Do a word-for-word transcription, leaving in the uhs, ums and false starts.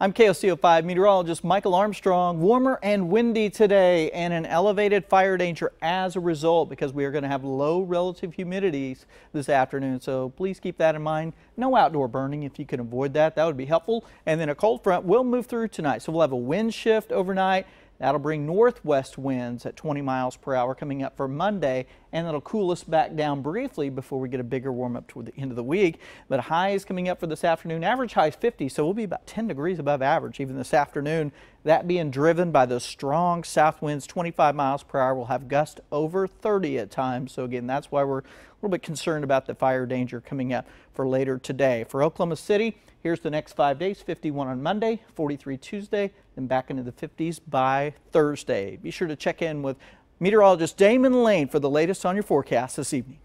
I'm K O C O five meteorologist Michael Armstrong. Warmer and windy today and an elevated fire danger as a result because we are going to have low relative humidities this afternoon. So please keep that in mind. No outdoor burning if you can avoid that. That would be helpful. And then a cold front will move through tonight. So we'll have a wind shift overnight. That'll bring northwest winds at twenty miles per hour coming up for Monday, and that'll cool us back down briefly before we get a bigger warm up toward the end of the week. But highs coming up for this afternoon, average high is fifty, so we'll be about ten degrees above average even this afternoon. That being driven by those strong south winds, twenty-five miles per hour. We'll have gusts over thirty at times. So again, that's why we're a little bit concerned about the fire danger coming up for later today. For Oklahoma City, here's the next five days: fifty-one on Monday, forty-three Tuesday, then back into the fifties by Thursday. Be sure to check in with meteorologist Damon Lane for the latest on your forecast this evening.